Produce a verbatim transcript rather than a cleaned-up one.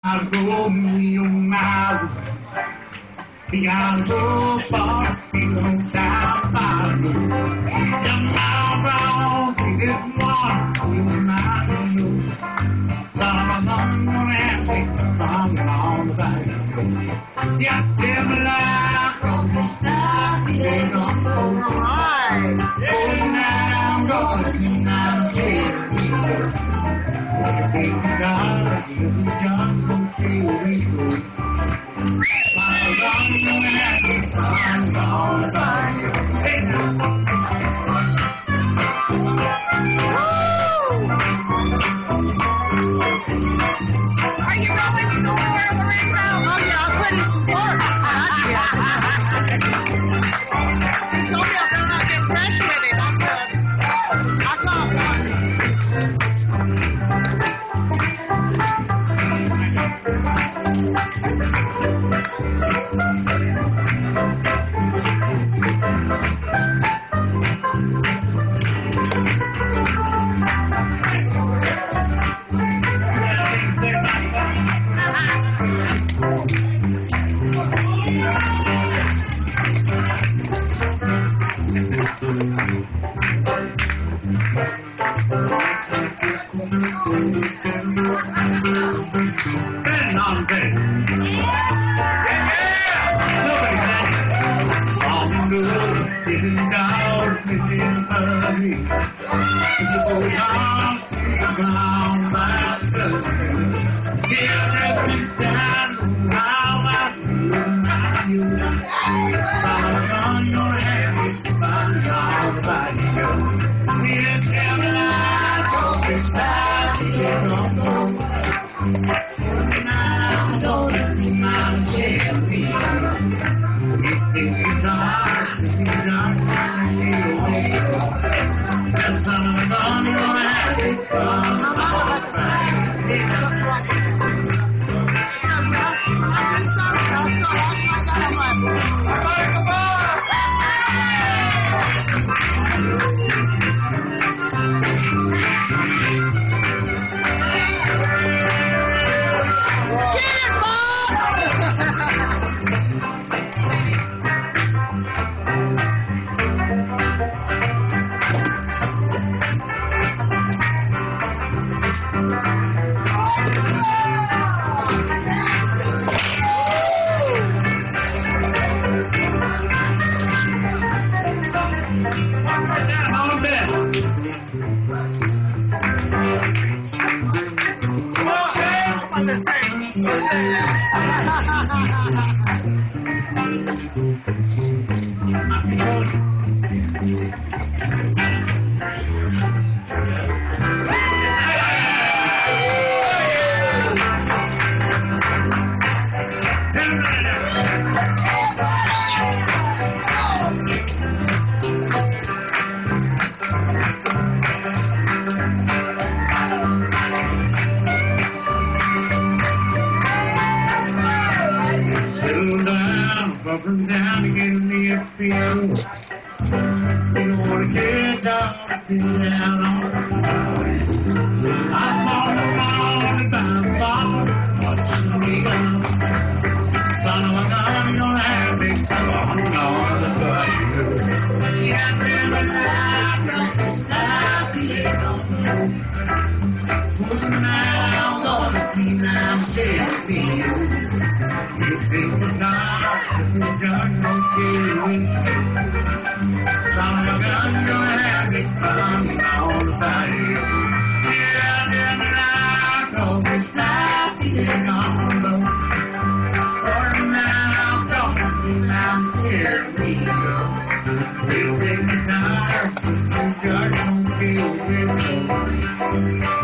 I'll go me on my way. He gotta go far, he don't sound far. You're not wrong, see this one, you might know. Some of them have it, some on the back. Yeah, them life from the start, he ain't gonna go right. Oh, now I'm gonna see now, Jerry. What a big guy, he'll just go till we go. Here we go.